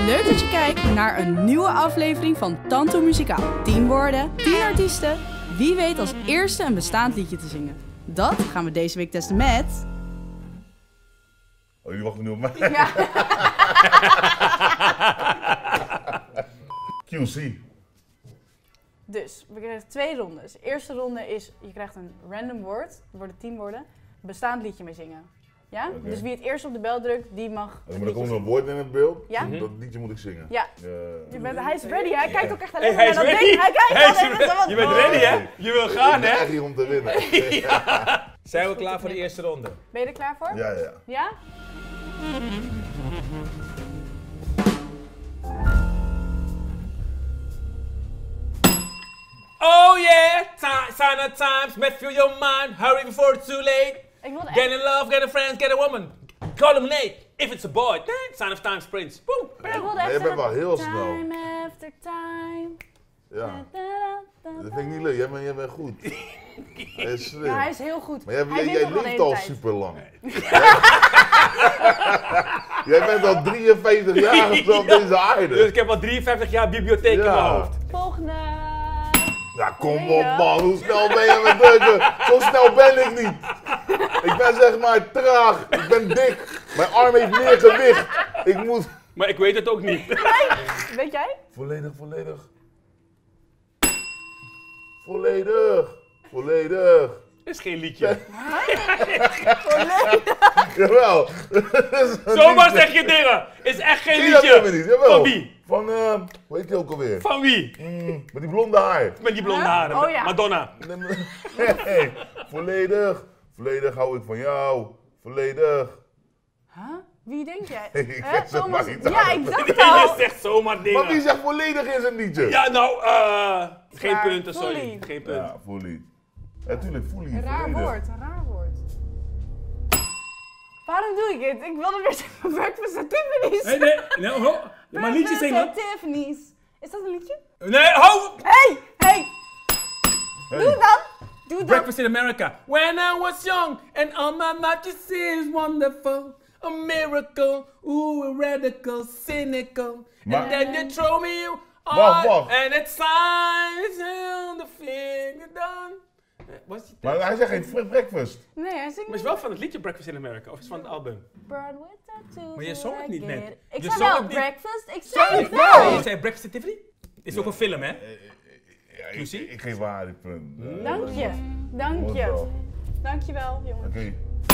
Leuk dat je kijkt naar een nieuwe aflevering van Tanto Muzikaal. 10 woorden, 10 artiesten. Wie weet als eerste een bestaand liedje te zingen? Dat gaan we deze week testen met... Oh, jullie wachten nu op mij? Ja. QC. Dus, we krijgen 2 rondes. De eerste ronde is, je krijgt een random woord. Er worden 10 woorden. Bestaand liedje mee zingen. Ja? Okay. Dus wie het eerst op de bel drukt, die mag... Maar er komt een woord in het beeld. Ja? Dat liedje moet ik zingen. Ja. Hij is ready, hij kijkt ook echt alleen Hij maar is naar dat ready. ding. Hij kijkt alleen. Je bent ready, hè? Je wil gaan, Ik ben hè? echt hier om te winnen. Zijn we klaar voor de eerste ronde? Ben je er klaar voor? Ja, ja. Ja? Oh yeah! Sign of times, met through your mind, hurry before it's too late. Ik wilde Get echt... in love, get a friend, get a woman. Call him Nate, if it's a boy. Sign of times, Prince. Boom. Ik wilde Nee, echt je bent wel heel snel. Time after time. Ja. Dat vind ik niet leuk. Jij bent goed. Hij is slim. Ja, hij is heel goed. Maar Hij wint jij ook wel de leeft hele al tijd. super lang. Jij bent al 53 jaar of zo op deze Dus aarde. ik heb al 53 jaar bibliotheek in mijn hoofd. Volgende. Ja, kom op man. Hoe snel ben je met drukken? Zo snel ben ik niet. Ik ben zeg maar traag. Ik ben dik. Mijn arm heeft meer gewicht. Ik moet... Maar ik weet het ook niet. Weet jij? Volledig. Volledig. Is geen liedje. Jawel. Zomaar zeg je dingen. Is echt geen Zie je dat liedje. helemaal niet? Jawel. Van wie? Van, hoe heet die ook alweer? Van wie? Met die blonde haar. Met die blonde haren. Oh ja. Madonna. Nee, volledig hou ik van jou. Volledig. Huh? Wie denk jij? Ik Hè, zeg Thomas? maar niet Ja, aan. ik dacht Je al. zegt zomaar dingen. Maar wie zegt volledig in zijn liedje? Ja, nou, geen Zwaar. punten, sorry. Fully. Geen punten. Ja, fully. Natuurlijk, fully. Een raar volledig. woord, een raar woord. Waarom doe ik het? Ik wilde weer zeggen Breakfast at Tiffany's. Nee, ho. Maar liedje zingen. Breakfast at Tiffany's. Is dat een liedje? Nee, ho! Hey! Hey. Doe dan! Doe dan! Breakfast in America. When I was young and all my life you see is wonderful. A miracle, ooh, a radical, cynical. Maar- And then you throw me on, Wacht. and it's signs on the finger done. Was die Maar hij zegt geen breakfast. Nee, hij zingt Maar is wel van het liedje Breakfast in America, of is het van het album? Broadway tattoos. Maar je zong het niet net. Ik Je zei zong wel het niet. breakfast, ik zei het Nee, wel. je zei Breakfast at Tiffany? Is ook een film, hè? Ja, QC? ik geef haar die punt. Dank je, dank Mooi je. wel. Dank je wel, jongen. Oké.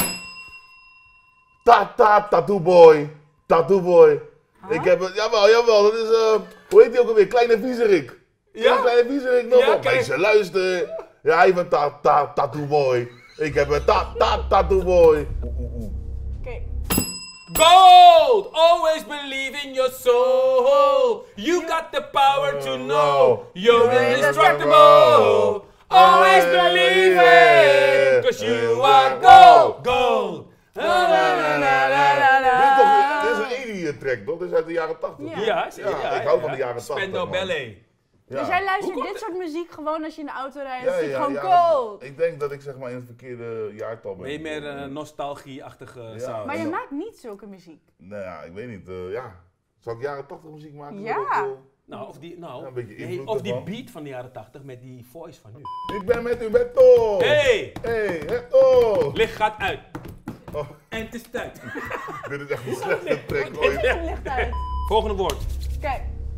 Tattoo boy. Tattoo boy. Ik heb het, jawel, dat is, hoe heet die ook alweer? Kleine Viezerik. Ja? Kleine Viezerik nog Ja, wel. kijk. Mensen, luister. Ja, hij van tattoo boy. Ik heb een tattoo boy. Oké. Gold! Always believe in your soul. You got the power to know you're indestructible. Always believe it, cause you are gold. Gold. Dit is een idiot track, toch? Dit is uit de jaren 80. Ja. Ja, Ik hou van de jaren 80. Spendo man. Ballet. Ja. Dus jij luistert Hoe komt dit soort muziek gewoon als je in de auto rijdt? Ja, Dat is ja, gewoon ja, gold. Ik denk dat ik zeg maar in het verkeerde jaartal ben. Ben je meer nostalgie-achtige sound? Maar je maakt niet zulke muziek. Nou ja, ik weet niet. Ja. Zal ik jaren 80 muziek maken? Ja. Dat ook, Nou, of die, Ja, een beetje nee, invloed of die ervan. beat van de jaren 80 met die voice van nu. ik ben met Humberto. Hey! Hey, Humberto. Licht gaat uit. Oh, En het is tijd. dit is echt een slechte track ooit. Licht uit. Volgende woord. Kijk.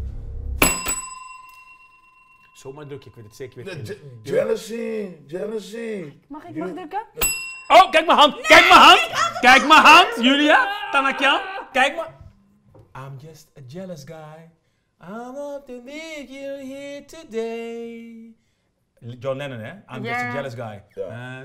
Zomaar druk je, ik weet het zeker Nee, weer. Jealousy. Mag ik drukken? Oh, kijk mijn hand! Kijk mijn hand! Kijk mijn hand! Julia, Tanakjan, kijk maar. I'm just a jealous guy. I'm up to meet you here today. John Lennon, hè? I'm just a Ja. jealous guy. Ja.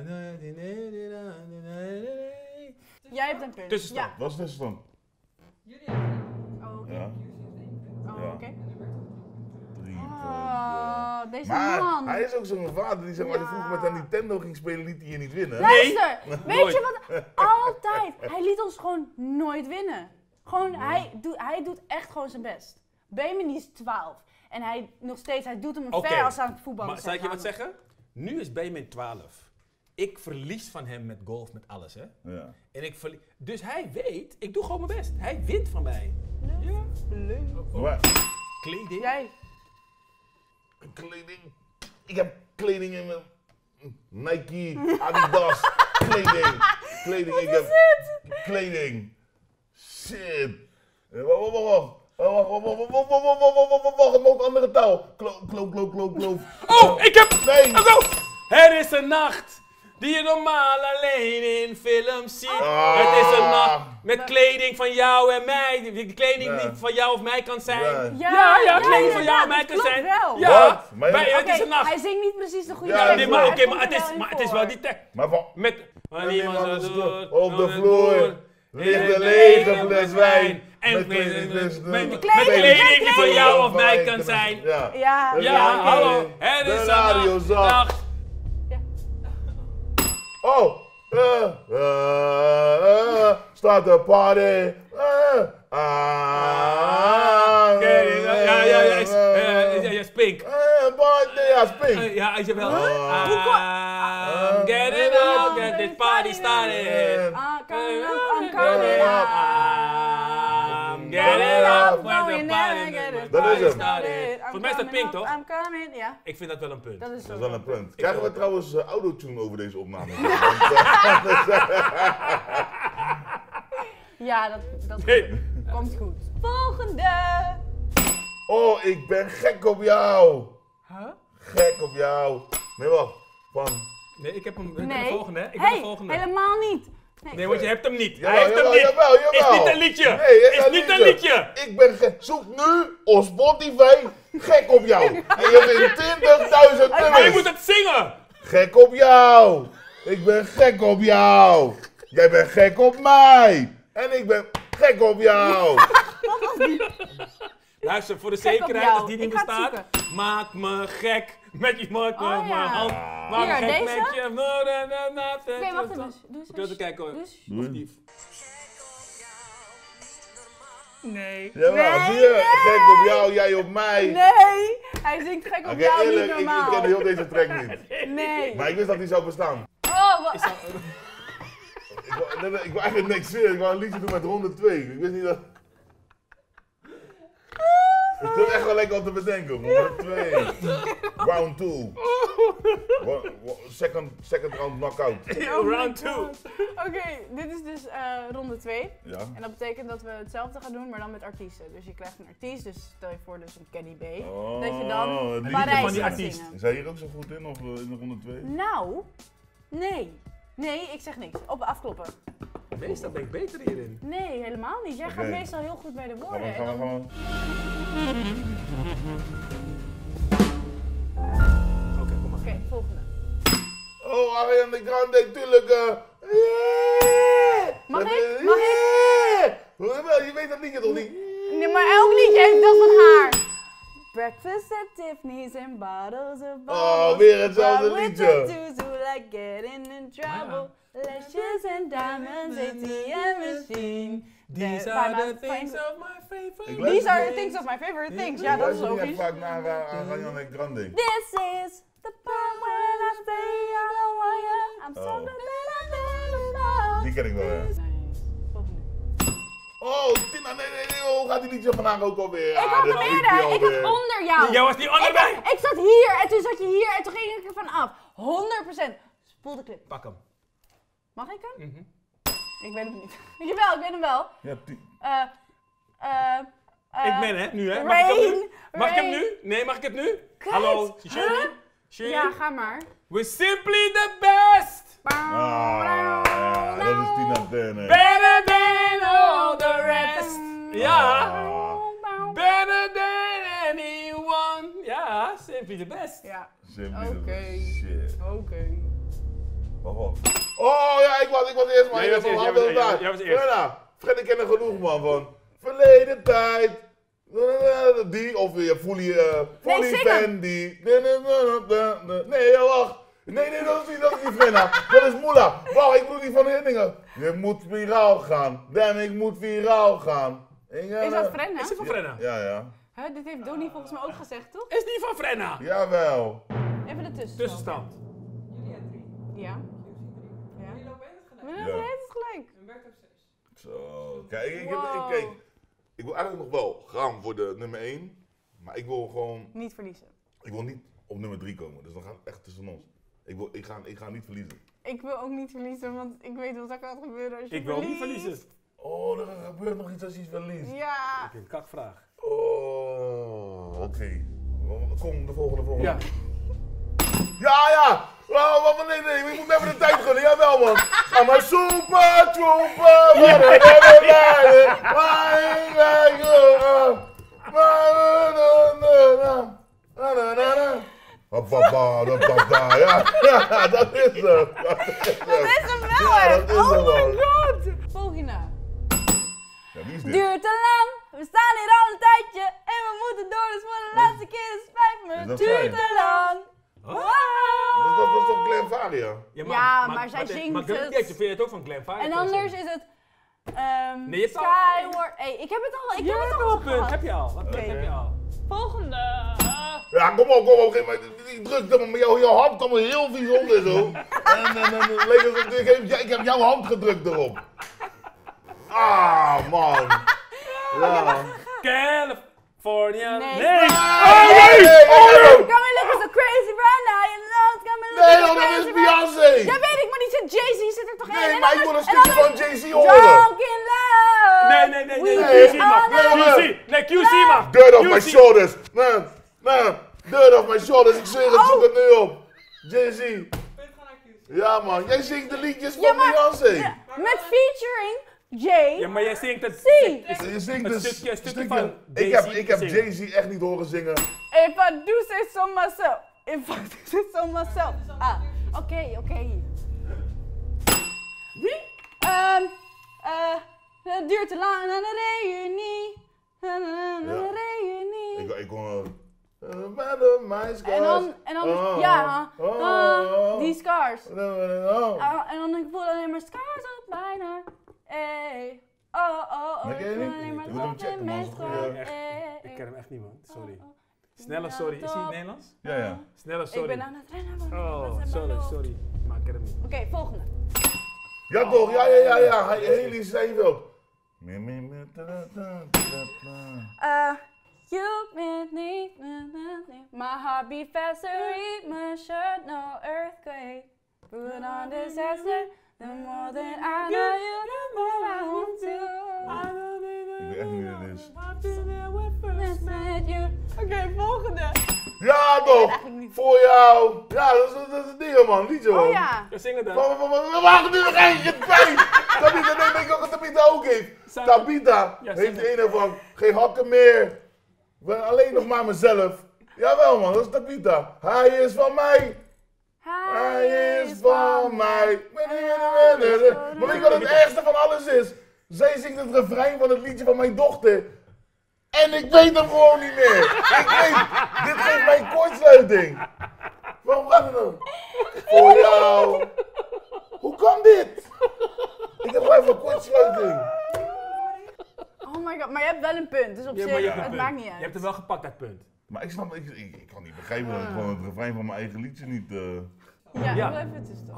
Jij hebt een punt. Tussenstand. Ja. Wat is de tussenstand? Oh, oké. Ja. Oh, Ja. oké. 3 Oh, deze Maar man. hij is ook zo'n vader die zeg maar, die Ja. vroeger met een Nintendo ging spelen, liet hij je niet winnen. Luister, weet nooit. je wat? Altijd. Hij liet ons gewoon nooit winnen. Gewoon, hij doet echt gewoon zijn best. Benjamin die is 12. En hij nog steeds, hij doet hem Oké. ver als aan het voetballen. Maar zal ik je wat zeggen? Nu is Benjamin 12. Ik verlies van hem met golf, met alles, hè? Ja. En ik verlies. Dus hij weet, ik doe gewoon mijn best. Hij wint van mij. Ja. Kleding? Jij. Kleding. Ik heb kleding in mijn Nike, Adidas, kleding. Kleding, ik heb kleding. Shit. Wacht, nog andere taal. Kloof. Oh, ik heb... Nee. Er is een nacht die je normaal alleen in films ziet. Het is een nacht met kleding van jou en mij. Die kleding die van jou of mij kan zijn. Ja, kleding van jou en mij kan zijn. Ja, het is een nacht. Hij zingt niet precies de goede Ja, tekst, nee, maar het is wel die tekst. Maar van... Met... Op de vloer ligt een lege fles wijn. En met kleding die van jou of mij kan zijn. Ja, hallo. Het is een nacht. Oh, start a party. Ja, Spink. Ja, Spink. Ja, is je wel. Get it up, get this party started. I'm coming up. Get it up, when the party started. Volgens mij is dat Pink, toch? I'm coming, ja. Ik vind dat wel een punt. Dat is wel een punt. Krijgen we trouwens autotune over deze opname? Ja, dat komt goed. Volgende. Oh, ik ben gek op jou. Huh? Gek op jou. Nee, wacht. Van... Nee, ik heb hem. Nee. Ik ben de volgende, hè? Ik ben de volgende. Helemaal niet. Nee, want je hebt hem niet. Jawel, Hij heeft hem niet. Jawel. Is niet een liedje. Nee, is niet een liedje. Ik ben gek. Zoek nu op Spotify gek op jou. En je vindt 20.000 Maar je nummers. moet het zingen. Gek op jou. Ik ben gek op jou. Jij bent gek op mij. En ik ben gek op jou. Luister, voor de Gek op zekerheid, jou. als die niet Ik ga het bestaat. Maak me gek met je maak me Oh, mijn ja. hand. Maak me Hier, gek deze? met je. Oké, wacht even. Doe eens. Ik wil even kijken hoor. Doe eens. Of die... Nee. Jawel, zie je? Gek op jou, jij op mij. Nee. Hij zingt gek op Oké, jou, eerlijk, niet ik normaal. ken heel deze track niet. Nee. Maar ik wist dat die zou bestaan. Oh, wat. Ik wil eigenlijk niks zeggen. Ik wou een liedje doen met ronde 2. Ik wist niet dat... Ik zit echt wel lekker op te bedenken. Ronde 2. Round 2. Second round knockout. Round 2. Oké, dit is dus ronde 2. Ja. En dat betekent dat we hetzelfde gaan doen, maar dan met artiesten. Dus je krijgt een artiest, dus stel je voor dus een Kenny B. Oh, dat je dan het liedje Parijs van die gaat artiest. zingen. Is hij hier ook zo goed in of in de ronde 2? Nou, nee. Nee, ik zeg niks. Op afkloppen. Meestal ben ik beter hierin. Nee, helemaal niet. Jij gaat Oké. meestal heel goed bij de woorden. en Gaan we dan- gewoon. Oké, kom maar. Oké, volgende. Oh, Ariana Grande, tuurlijk. Mag ik? Mag ik? Wel, je weet dat liedje toch niet? Nee, maar elk liedje heeft dat van haar. Breakfast at Tiffany's and bottles of Oh, weer hetzelfde But with liedje. tattoos who like getting in trouble. Lashes and diamonds, ATM machine. These are the things of my favorite. These are the things of my favorite things. Ja, dat is Luister niet logisch. echt vaak naar Ariana Grande. This is the part when I say I don't want you. I'm so Oh. bad. Die ken ik wel, ja. Nee, volgende. Oh, Tina, nee, hoe gaat die liedje vandaag ook alweer? Ik had hem eerder. Ik had onder jou. Jij was die onder mij. Ik zat hier en toen zat je hier en toen ging ik er vanaf. 100%. Spoel de clip. Pak hem. Mag ik hem? Ik weet hem niet. Jawel, ik weet hem wel. Ja, Ik ben het nu, hè? Mag ik hem nu? Rain. Mag ik hem nu? Nee, mag ik het nu? Kut. Hallo, Shirley? Huh? Shirley? Ja, ga maar. We're simply the best. ja, dat is Tina Turner. Better than all the rest. Ja. Ah, Better than anyone. Ja, simply the best. Ja. simply the Oké. best. Shit. Oké. Wacht. Oh ja, ik was eerst, man. Nee, jij was eerst, jij was eerst. Fred, ik ken er genoeg, man, van verleden tijd. Die, of weer Fully zing Fan, die. Nee, wacht. Nee, dat is niet Frenna. Dat is Moela. Wacht, ik bedoel die van de dingen. Je moet viraal gaan. Damn, ik moet viraal gaan. Is dat Frenna? Is die van Frenna? Ja. Huh, dit heeft Donnie volgens mij ook gezegd, toch? Is die van Frenna? Jawel. Even de tussenstand. Tussenstand. Ja. Ja. Jullie lopen in het gelijk. We Ja. hebben het gelijk. En Bert heeft 6. Zo, kijk, Wow. kijk. Ik wil eigenlijk nog wel gaan voor de nummer 1. Maar ik wil gewoon... Niet verliezen. Ik wil niet op nummer 3 komen. Dus dan gaat het echt tussen ons. Ik ga niet verliezen. Ik wil ook niet verliezen, want ik weet wat er gaat gebeuren als je Ik wil niet verliezen. Oh, er gebeurt nog iets als je verliest. Ja. Ik heb een kakvraag. Oh, oké. Kom, de volgende. Ja. Ja! Oh, nee, ik moet even de tijd gunnen. Jawel, man. I'm a super trooper. Ja, dat is hem. Dat is hem wel, Ja, hè? dat is Oh hem wel. my god. Volgende. Ja, wie is dit? Duurt te lang, we staan hier al een tijdje en we moeten door, dus voor de laatste keer is het spijt me. Is dat Duurt zij? te lang. Dat is toch Glenn Varia? Ja, maar zij zingt Maar het. vind je het ook van Glenn Fire? En anders is het Nee, je hebt al- Skyward. Hey, ik heb het al. Ik heb het al punt. gehad. Heb je al? Wat Oké. heb je al? Volgende. Ja, kom op. Die drukte me, maar jouw hand kwam er heel vies onder zo. En leek het alsof ik heb jouw hand gedrukt erop. Ah, man. Ja. California. Nee. Nee! Come and look so crazy right now. You know it's coming Nee, so joh, dat crazy is right now. Beyoncé. Ja, weet ik, maar die zit Jay-Z zit er toch in? Nee, En maar ik wil een anders- stukje en van anders- Jay-Z horen. Drunk in love. Nee. We QC mag. are QC. Nee, QC mag. Dirt off my QC. shoulders. Nee. Dirt off my shoulders. Ik zweer het, zoek het nu op. Jay-Z. Ja, man. Jij zingt de liedjes Ja, van maar- Beyoncé. Ja, met featuring Jay. Ja, maar jij zingt het. Zie. Je zingt Een dus... stukje van Ik Jay-Z heb zingen. Jay-Z echt niet horen zingen. If I do say so myself. If I do say so myself. Ah, oké. Wie? Het duurt te lang aan de reunie. De reunie. Ik kon... Better my scars. En dan, ja, die scars. Oh. En dan ik voel alleen maar scars op bijna. Hey. Oh, Dat ik ken je voel niet? alleen maar Ik moet hem op checken, in man. mijn Dat is een goeie- scars. Ik ken hem echt niet, man. Sorry. Snelle sorry. Is hij Nederlands? Ja. Snelle sorry. Ik ben aan het rennen. man. Oh, Wat is er maar sorry. Maar ik ken hem niet. Oké, volgende. Ja toch, ja. Haley Steinfeld. You made me, my heart beat faster, read my shirt, no earthquake. Put on disaster, the more than I know you, the more I want to. Ik weet echt niet wie dit is. Met you. Oké, volgende. Ja toch, eigenlijk niet. voor jou. Ja, dat is het ding man, liedje man. Oh ja. Ja, zing het dan. We wachten nu nog eentje, twee. Tabita, nee, weet je wat Tabita ook heeft? Samen. Tabita Ja, heeft zing de ene van, geen hakken meer. Ben alleen nog maar mezelf. Jawel man, dat is Tabita. Hij is van mij. Hij is van mij. Maar weet je wat het ergste van alles is? Zij zingt het refrein van het liedje van mijn dochter. En ik weet hem gewoon niet meer. Dit geeft mij kortsluiting. Waarom gaat het nou? Voor jou. Hoe kan dit? Ik heb gewoon even kortsluiting. Oh my god, maar je hebt wel een punt, dus op Ja, zich, maar je hebt het een maakt punt. niet uit. Je hebt het wel gepakt, dat punt. Maar ik snap, ik kan niet begrijpen dat ik gewoon het refrein van mijn eigen liedje niet... Ja, Ja. ik wil even tussen.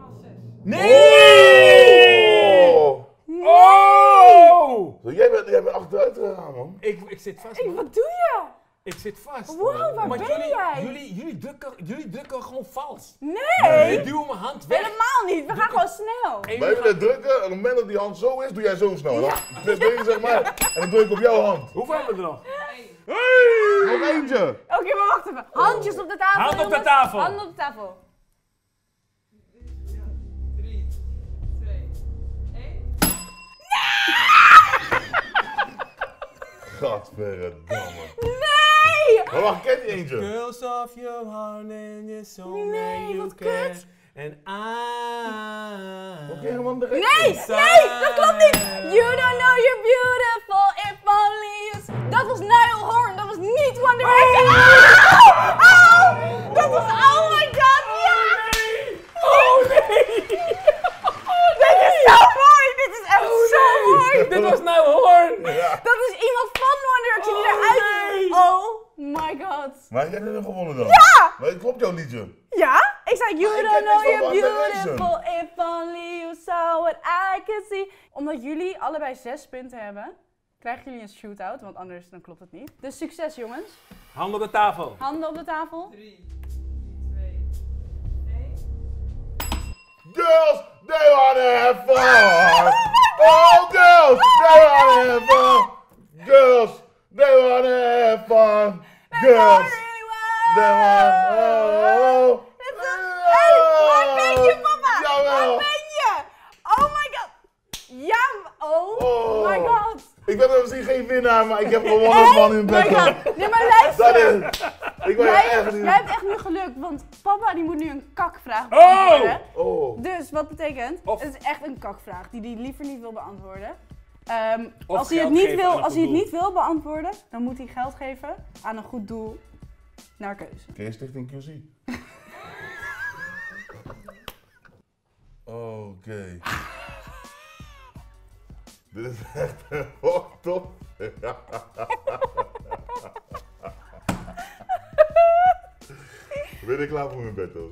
Oh! Oh! Zo, jij bent achteruit gegaan, man. Ik zit vast, Hey, man. wat doe je? Ik zit vast. Wow, waar Maar ben jullie, jij? Jullie drukken gewoon vals. Nee, Ik duw mijn hand weg. helemaal niet. We gaan gewoon snel. En Wij jullie willen drukken en op het moment dat die hand zo is, doe jij zo snel. Dan druk je zeg maar en dan druk ik op jouw hand. Hoeveel hebben we er nog? Nog eentje. Oké, maar wacht even. Handjes op de tafel. Hand op de jongens. tafel. Handen op de tafel. 3, 2, 1. Gadverdamme. Nee! Maar wacht, ken die eentje? Girls of your heart and your soul, Nee, man, you wat can. kut. And Oké, man, de rest. Nee, dat klopt niet. You don't know you're beautiful if only you... Dat was Niall Horan, dat was niet One Direction. Dat was, oh my god, ja! Oh nee! Dit is zo mooi, dit is echt zo mooi. Dit was nou Hoorn! Ja. Dat is iemand van One Direction die eruit is. nee. Oh my god. Maar jij hebt hem gewonnen dan? Ja! Maar klopt jouw liedje? Ja? Ik zei, you Maar ik don't ken know niks van you're One Direction. beautiful if only you saw what I could see. Omdat jullie allebei 6 punten hebben, krijgen jullie een shootout, want anders dan klopt het niet. Dus succes jongens. Handen op de tafel. Handen op de tafel. 3, 2, 1. Girls, they wanna have fun. Oh, girls, they wanna have fun. Girls, they wanna have fun. Girls, they wanna. Waar ben je, papa? Jawel. Waar ben je? Oh my god. Ja, oh my god. Ik ben misschien geen winnaar, maar ik heb gewonnen van in bed. Nee, maar luister. Dat is. Ik ben echt niet. Jij hebt echt nu geluk, want papa die moet nu een kakvraag Oh! beantwoorden. Oh. Dus wat betekent? Of- Het is echt een kakvraag die hij liever niet wil beantwoorden. Of Als hij het geld niet geven wil, aan een als hij het goed niet wil beantwoorden, dan moet hij geld geven aan een goed doel naar keuze. Ken je Stichting QC? Oké. Dit is echt top. Ben je klaar voor mijn bed, hoor?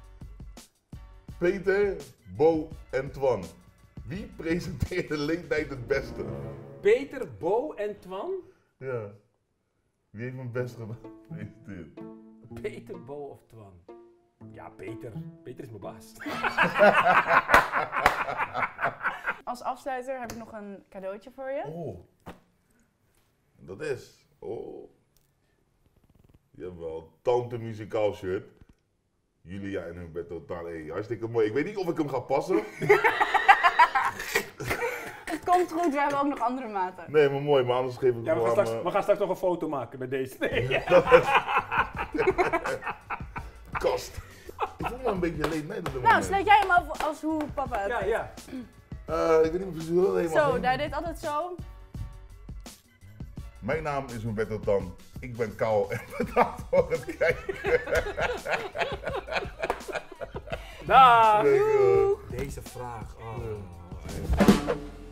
Peter, Bo en Twan. Wie presenteert de late night het beste? Peter, Bo en Twan? Ja. Wie heeft mijn best gepresenteerd? Peter, Bo of Twan? Ja, Peter. Peter is mijn baas. Als afsluiter heb ik nog een cadeautje voor je. Oh. Dat is. Oh. Je hebt wel tante muzikaal shirt. Julia en hun bed totaal. Hey, hartstikke mooi. Ik weet niet of ik hem ga passen. Het komt goed, we hebben ook nog andere maten. Nee, maar mooi. Maar anders geef ik Ja, hem we gaan straks nog een foto maken met deze. Nee. kast. Ik voel me een beetje late night op dit Nou, moment. sluit jij hem af als hoe papa het Ja, deed. ja. Ik weet niet of je zo heel helemaal Zo, ging. hij deed altijd zo. Mijn naam is Humberto Tan. Ik ben Kaal en bedankt voor het kijken. Dag. Doei. Deze vraag. Oh.